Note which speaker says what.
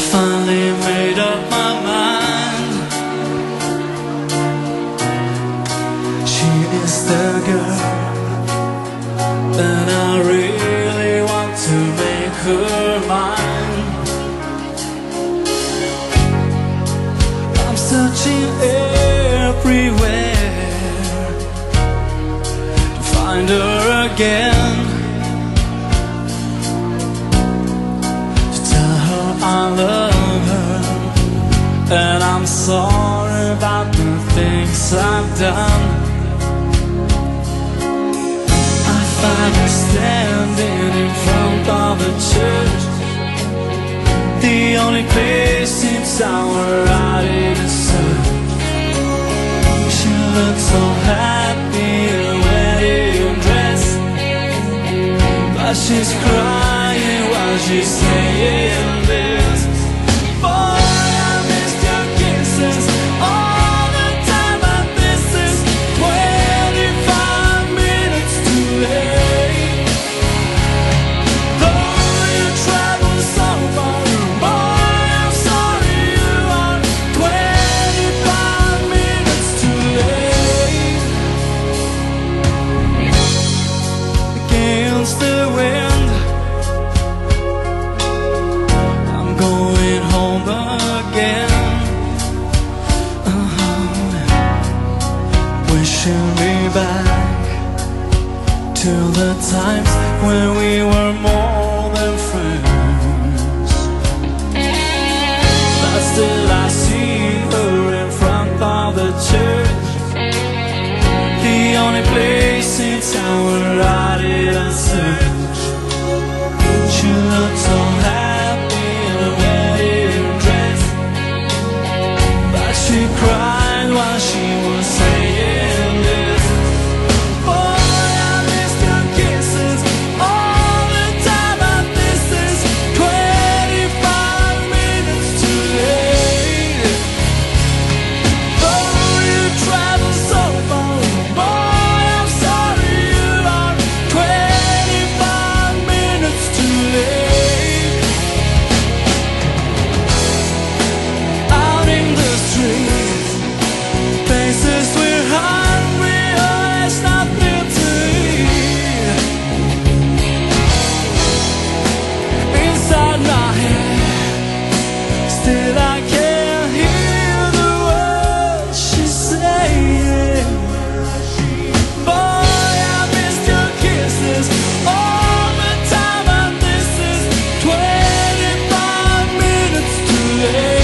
Speaker 1: finally made up my mind. She is the girl that I really want to make her mine. I'm searching everywhere to find her again, to tell her I love her, and I'm sorry about the things I've done. I find her standing in front of the church, the only place in town where I didn't search. She looks so happy in a wedding dress, but she's crying while she's saying this: boy, I missed your kisses all the time, but this is 25 minutes too late. Though you travel so far, boy, I'm sorry you are 25 minutes too late. Against the wind, I'm going home again. Wishing me back to the times when we were more than friends. But still I see her in front of the church, the only place in town where I didn't search. She looked so happy in a wedding dress, but she cried while she was saying this: boy, I missed your kisses all the time, but this is 25 minutes too late. Though you travel so far, boy, I'm sorry you are 25 minutes too late. Out in the streets, places we're hungry, oh, there's nothing to eat. Inside my head, still I can hear the words she's saying: boy, I missed your kisses all the time, but this is 25 minutes too late.